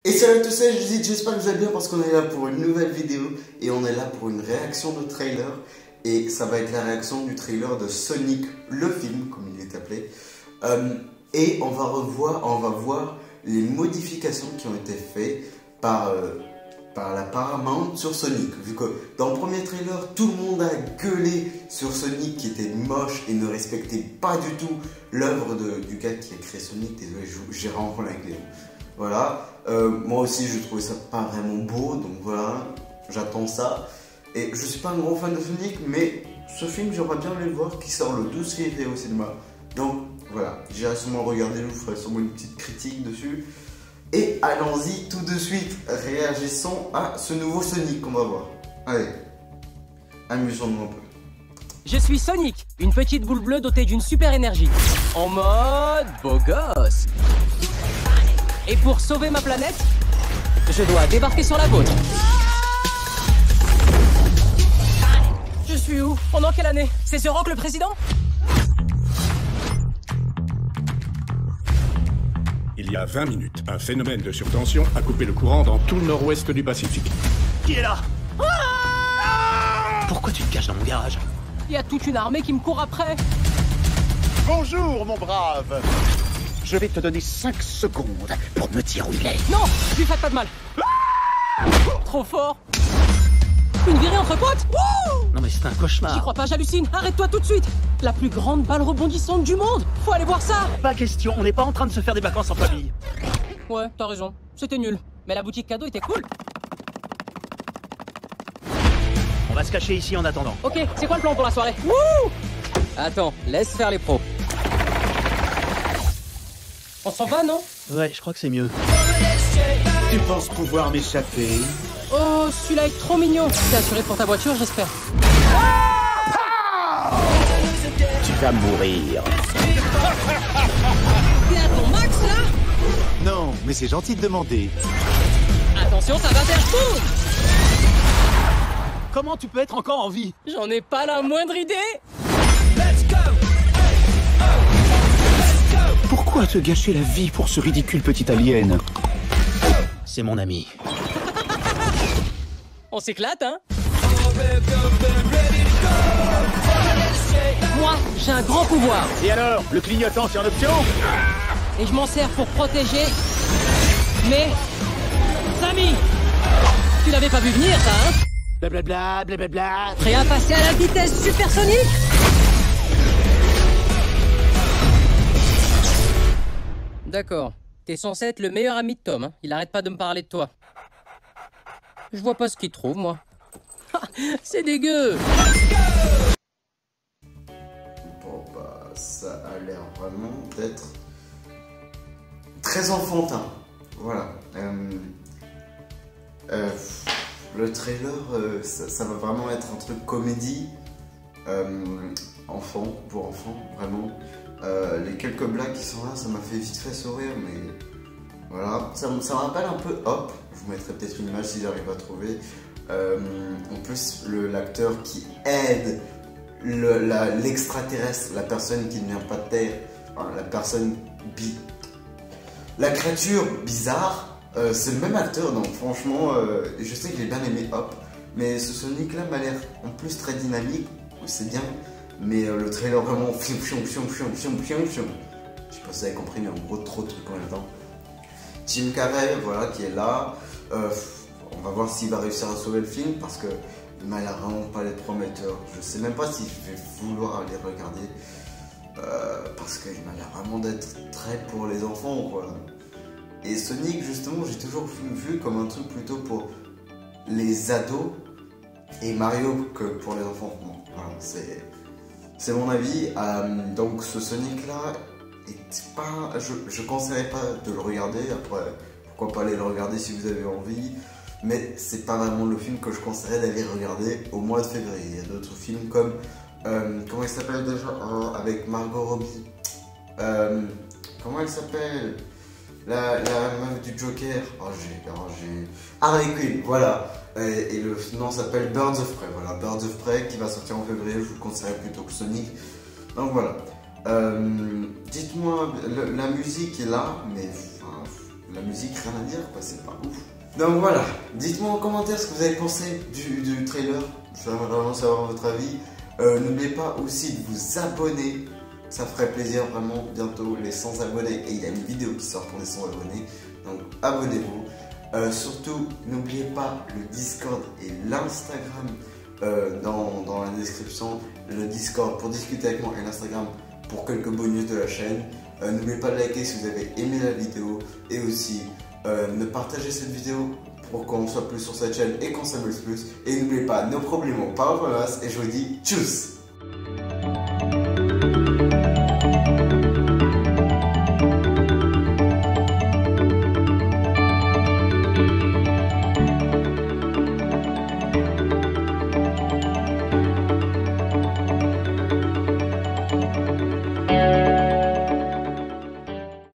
Et salut à tous, c'est Judith, j'espère que vous allez bien parce qu'on est là pour une nouvelle vidéo et on est là pour une réaction de trailer. Et ça va être la réaction du trailer de Sonic, le film, comme il est appelé. Et on va voir les modifications qui ont été faites par la Paramount sur Sonic. Vu que dans le premier trailer, tout le monde a gueulé sur Sonic qui était moche et ne respectait pas du tout l'œuvre du gars qui a créé Sonic. Désolé, j'ai rencontré avec Léo. Voilà, moi aussi je trouvais ça pas vraiment beau, donc voilà, j'attends ça. Et je suis pas un gros fan de Sonic, mais ce film j'aimerais bien aller le voir, qui sort le 12 février au cinéma. Donc voilà, j'irai sûrement le regarder, je vous ferai sûrement une petite critique dessus. Et allons-y tout de suite, réagissons à ce nouveau Sonic qu'on va voir. Allez, amusons-nous un peu. Je suis Sonic, une petite boule bleue dotée d'une super énergie. En mode beau gosse. Et pour sauver ma planète, je dois débarquer sur la vôtre. Je suis où? Pendant quelle année? C'est The Rock le président? Il y a 20 minutes, un phénomène de surtension a coupé le courant dans tout le nord-ouest du Pacifique. Qui est là? Pourquoi tu te caches dans mon garage? Il y a toute une armée qui me court après. Bonjour, mon brave. Je vais te donner 5 secondes pour me dire où il est. Non, lui faites pas de mal. Trop fort. Une virée entre potes. Wouh! Non mais c'est un cauchemar. J'y crois pas, j'hallucine. Arrête-toi tout de suite. La plus grande balle rebondissante du monde. Faut aller voir ça. Pas question, on n'est pas en train de se faire des vacances en famille. Ouais, t'as raison. C'était nul. Mais la boutique cadeau était cool. On va se cacher ici en attendant. Ok, c'est quoi le plan pour la soirée? Wouh! Attends, laisse faire les pros. On s'en va, non? Ouais, je crois que c'est mieux. Tu penses pouvoir m'échapper? Oh, celui-là est trop mignon. T'es assuré pour ta voiture, j'espère. Tu vas mourir. T'es à ton max, là? Non, mais c'est gentil de demander. Attention, ça va faire boum! Comment tu peux être encore en vie? J'en ai pas la moindre idée. Pourquoi te gâcher la vie pour ce ridicule petit alien? C'est mon ami. On s'éclate, hein? Moi, j'ai un grand pouvoir. Et alors, le clignotant c'est en option? Et je m'en sers pour protéger mes amis. Tu l'avais pas vu venir, ça, hein? Blablabla, blablabla. Prêt à passer à la vitesse supersonique? D'accord. T'es censé être le meilleur ami de Tom, hein. Il arrête pas de me parler de toi. Je vois pas ce qu'il trouve, moi. C'est dégueu. Bon bah ça a l'air vraiment d'être très enfantin. Voilà. Le trailer, ça va vraiment être un truc comédie. Enfant, pour enfants, vraiment. Les quelques blagues qui sont là, ça m'a fait vite fait sourire, mais voilà. Ça me rappelle un peu Hop. Je vous mettrai peut-être une image si j'arrive à trouver. En plus, l'acteur qui aide l'extraterrestre, la personne qui ne vient pas de Terre, enfin, la créature bizarre, c'est le même acteur, donc franchement, je sais que j'ai bien aimé Hop, mais ce Sonic là m'a l'air en plus très dynamique, c'est bien, mais le trailer vraiment fium. Je sais pas si vous avez compris, mais en gros trop de trucs en même temps. Jim Carrey, voilà, qui est là. On va voir s'il va réussir à sauver le film parce que il m'a l'air vraiment pas être prometteur. Je sais même pas si je vais vouloir aller regarder parce qu'il m'a l'air vraiment d'être très pour les enfants, quoi. Et Sonic, justement, j'ai toujours vu comme un truc plutôt pour les ados et Mario que pour les enfants. Bon, voilà, c'est mon avis. Donc ce Sonic là est pas, je conseillerais pas de le regarder. Après, pourquoi pas aller le regarder si vous avez envie. Mais c'est pas vraiment le film que je conseillerais d'aller regarder au mois de février. Il y a d'autres films comme comment il s'appelle déjà, avec Margot Robbie. Comment elle s'appelle? La meuf du Joker. Harley Quinn, voilà. Et le nom s'appelle Birds of Prey. Voilà, Birds of Prey qui va sortir en février. Je vous le conseillerais plutôt que Sonic. Donc voilà. Dites-moi, la musique est là, mais enfin, la musique, rien à dire, quoi, c'est pas ouf. Donc voilà, dites-moi en commentaire ce que vous avez pensé du trailer. J'aimerais vraiment savoir votre avis. N'oubliez pas aussi de vous abonner. Ça ferait plaisir vraiment, bientôt les 100 abonnés. Et il y a une vidéo qui sort pour les 100 abonnés. Donc abonnez-vous. Surtout, n'oubliez pas le Discord et l'Instagram dans la description. Le Discord pour discuter avec moi et l'Instagram pour quelques bonus de la chaîne. N'oubliez pas de liker si vous avez aimé la vidéo. Et aussi, de partager cette vidéo pour qu'on soit plus sur cette chaîne et qu'on s'amuse plus. Et n'oubliez pas, nos problèmes, pas et je vous dis tchuss.